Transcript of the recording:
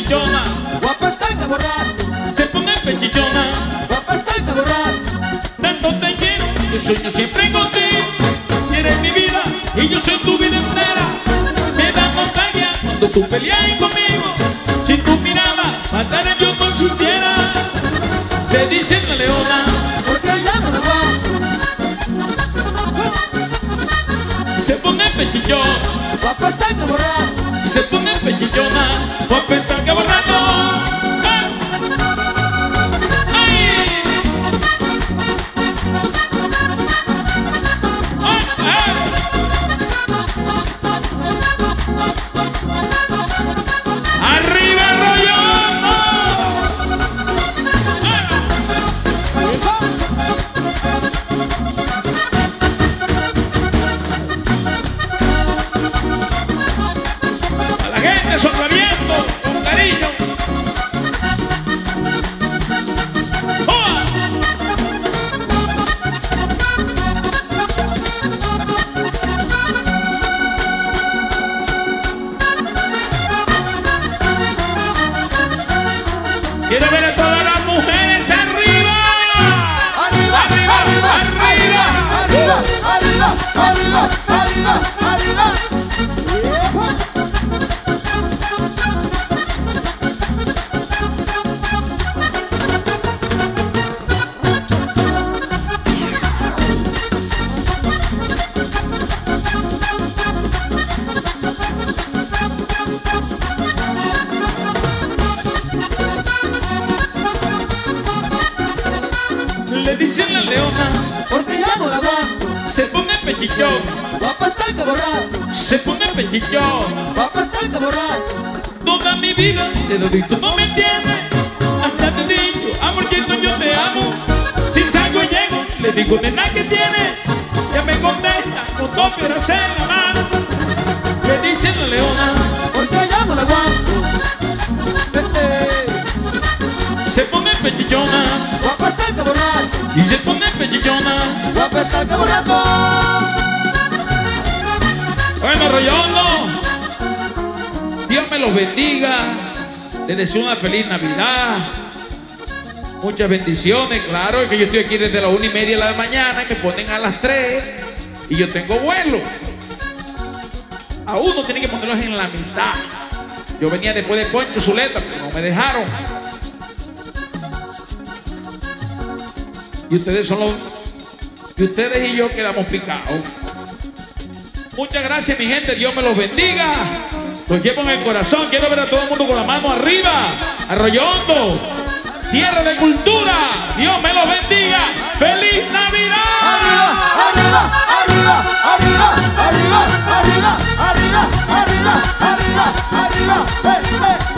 pechichona, guapa está que borracho, se pone pechichona, guapa está que borracho. tanto te quiero, yo sueño siempre contigo. Eres mi vida y yo soy tu vida entera. Me da montaña cuando tú peleas conmigo. Si tu mirada matara yo no sintiera. Te dicen la leona, Porque ya no lo va, se pone pechichón, guapa está que borracho, se pone pechichona, o a pensar que borracho. Sonriendo con cariño. ¡Oh! Quiero ver a todas las mujeres arriba. Arriba, arriba, arriba, arriba, arriba, arriba, arriba, arriba. Le dicen la leona, Porque ya no la aguanto, se pone pechichón, guapa está que borracho, se pone pechichón. guapa está que borracho. Toda mi vida te doy, tú no me entiendes. Hasta te digo, amorcito, yo te amo. Sin salgo llego, le digo, nena, ¿qué tiene? Ya me contesta, con dos piedras en la mano. Le dicen la leona, Porque ya no la aguanto, se pone pechichona, guapa está que borracho, y se pone pechichona. guapa está que borracho. Bueno, Royondo, Dios me los bendiga. Les deseo una feliz Navidad. Muchas bendiciones. Claro, es que yo estoy aquí desde las 1:30 de la mañana, me ponen a las 3 y yo tengo vuelo. A uno tiene que ponerlos en la mitad. Yo venía después de Poncho Zuleta, pero no me dejaron. Y ustedes son los... Y ustedes y yo quedamos picados. Muchas gracias, mi gente. Dios me los bendiga. Los llevo en el corazón. Quiero ver a todo el mundo con la mano arriba. Arroyondo, tierra de cultura. Dios me los bendiga. ¡Feliz Navidad! Arriba, arriba, arriba, arriba, arriba, arriba, arriba, arriba, arriba, arriba,